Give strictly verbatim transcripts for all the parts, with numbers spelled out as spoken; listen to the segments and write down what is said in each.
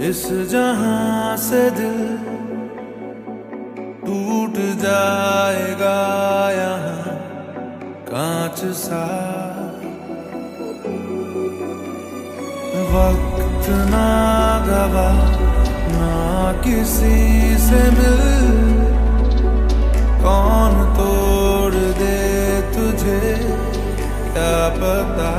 इस जहां से दिल टूट जाएगा यहाँ कांच सा। वक्त ना गवा ना किसी से मिल, कौन तोड़ दे तुझे क्या पता।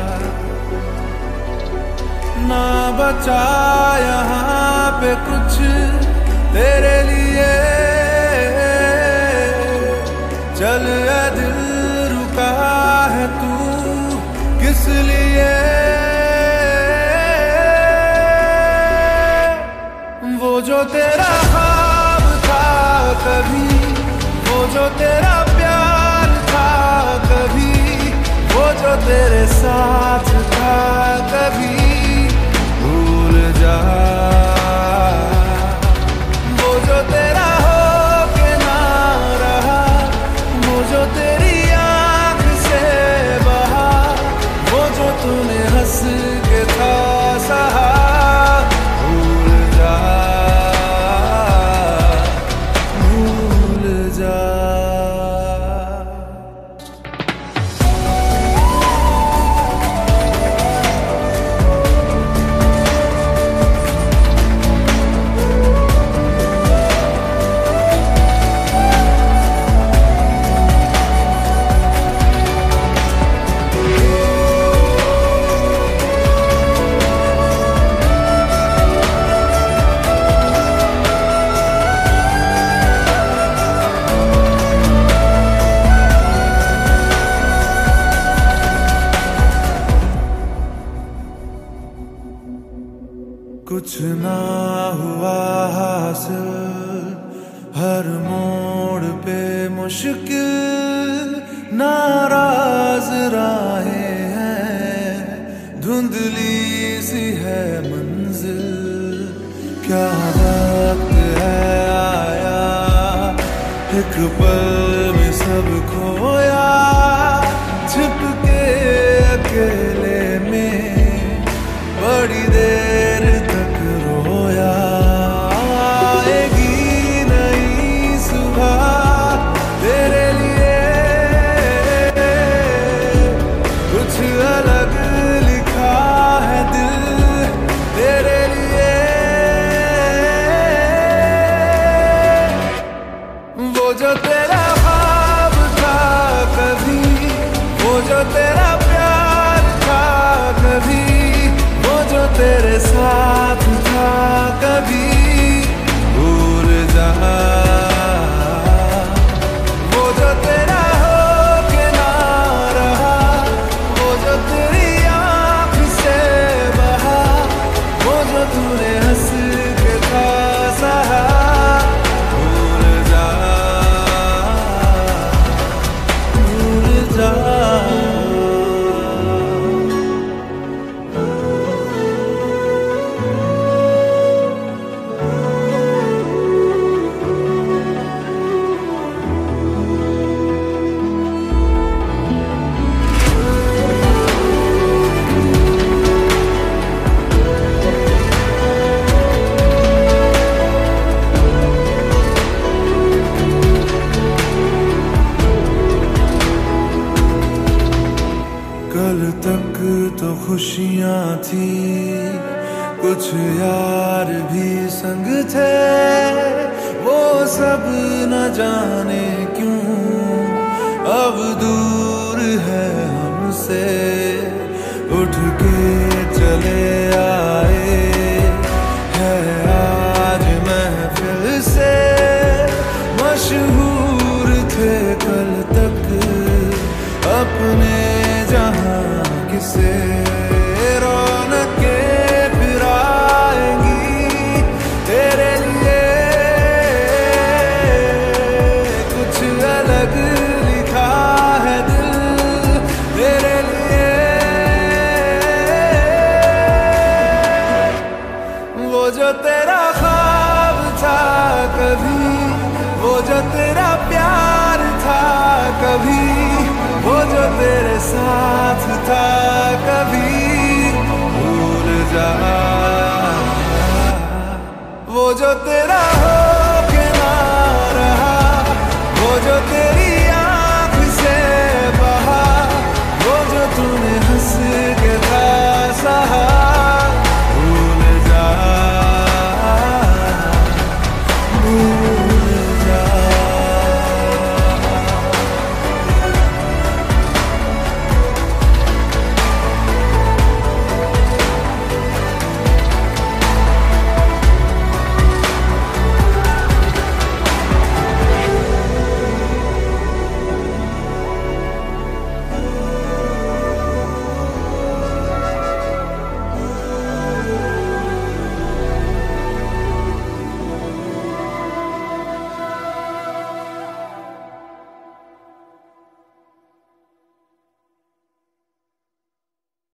ना बचा यहाँ पे कुछ तेरे लिए, चल ए दिल रुका है तू किस लिए। वो जो तेरा ख्वाब था कभी, वो जो तेरा प्यार था कभी, वो जो तेरे साथ था कभी, भूल जा। वो जो तेरा हो के ना रहा, वो जो तेरी आंख से बहा, वो जो तूने हंस के था सहा, भूल जा भूल जा। कुछ ना हुआ हासिल, हर मोड़ पे मुश्किल, नाराज राहें हैं, धुंधली सी है मंजिल। क्या वक्त है आया, एक पल में सब खोया, छिप के अकेले में बड़ी देर तक रोया। आएगी नई सुबह तेरे लिए, कुछ अलग लिखा है दिल तेरे लिए। वो जो तेरा ख्वाब था कभी, वो जो तेरा प्यार था कभी, वो जो तेरे साथ था कभी, भूल जा। वो जो तेरा हो के ना रहा, वो जो तेरी आंख से बहा, वो जो तूने हंस के था सहा, भूल जा भूल जा। कल तक तो खुशियां थी, कुछ यार भी संग थे, वो सब न जाने क्यों अब दूर है हमसे। उठ के चले आए है आज महफिल से, मशहूर थे कल तक अपने जहां किसे। रौनकें फिर आएंगी तेरे लिए, कुछ अलग लिखा है दिल तेरे लिए। वो जो तेरा ख्वाब था कभी, वो जो तेरा प्यार था कभी, वो जो तेरे साथ था कभी, भूल जा। जो तेरा हो के ना रहा, वो जो तेरी